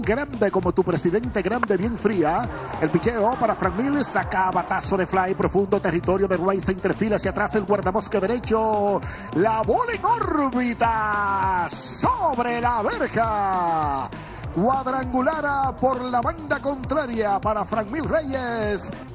bien grande como tu presidente grande, bien fría. El picheo para Frank Mil, saca batazo de fly profundo, territorio de Rice, interfila hacia atrás el guardabosque derecho. La bola en órbita sobre la verja. Cuadrangular por la banda contraria para Frank Mil Reyes.